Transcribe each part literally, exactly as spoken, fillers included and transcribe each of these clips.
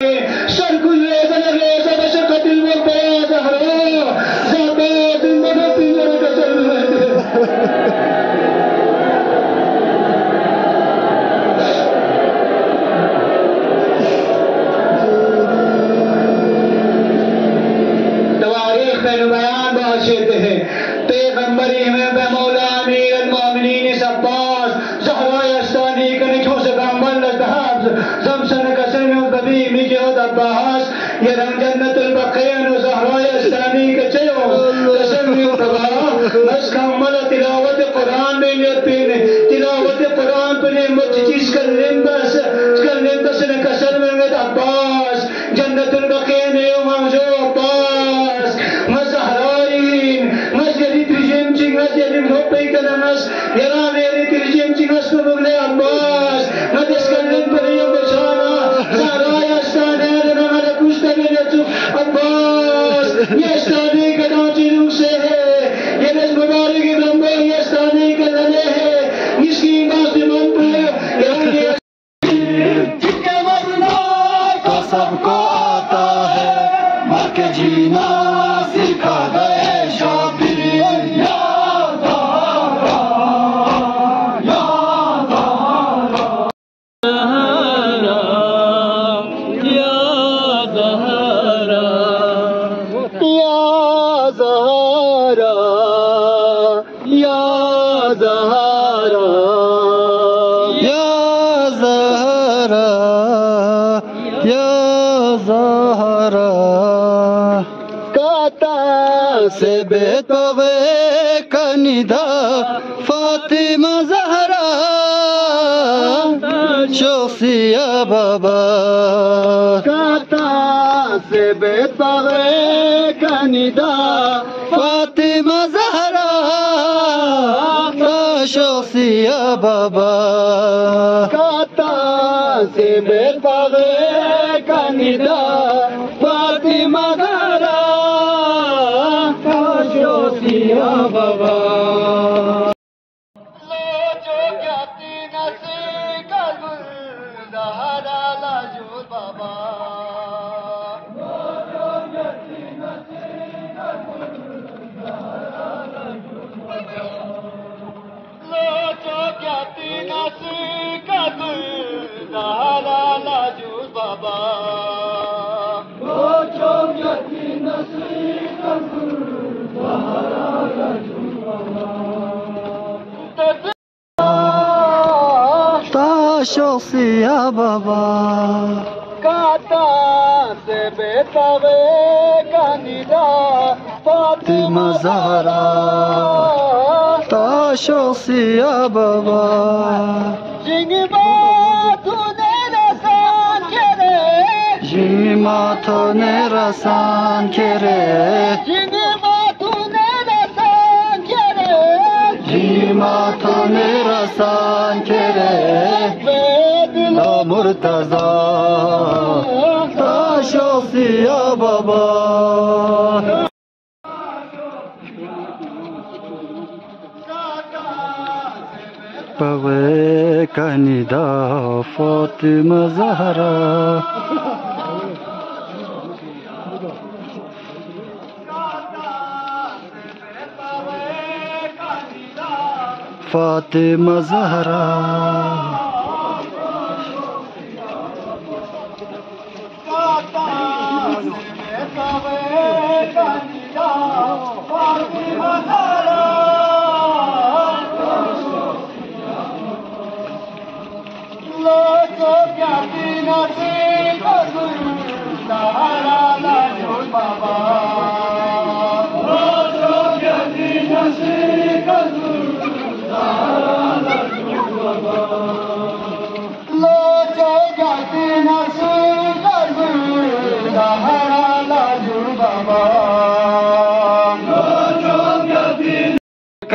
फातिमा ज़हरा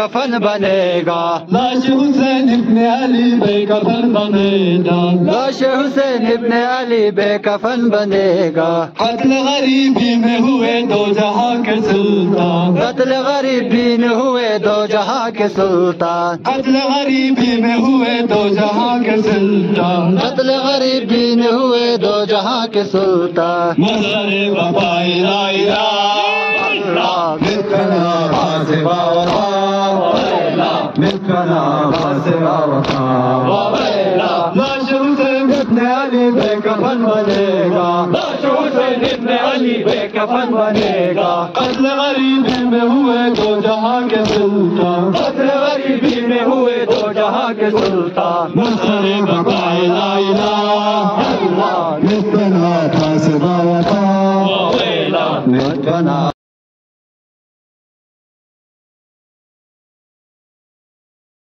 बेकफन बनेगा। लाश हुसैन इब्ने अली बेकफन बनेगा। लाश हुसैन इब्ने अली बेकफन बनेगा। कत्ल गरीबी में हुए दो जहां के सुल्तान। कत्ल गरीबी में हुए दो जहां के सुल्तान। कत्ल गरीबी में हुए दो जहां के सुल्तान। कत्ल गरीबी में हुए दो जहां के सुल्तान। मसले वफाई ला इलाहा मिलकना बासे बावफा मिलकना बासे बावफा। लाश हुसैन इब्ने अली बेकफन बनेगा। लाश हुसैन इब्ने अली बेकफन बनेगा। कत्ल गरीबी में हुए दो जहां के सुल्तान। कत्ल गरीबी में हुए दो जहां के सुल्तान। मसले वफाई ला इलाहा